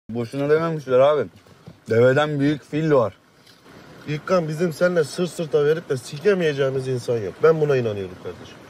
Boşuna dememişler abi. Deveden büyük fil var. İlkan bizim seninle sırt sırta verip de sikemeyeceğimiz insan yok. Ben buna inanıyorum kardeşim.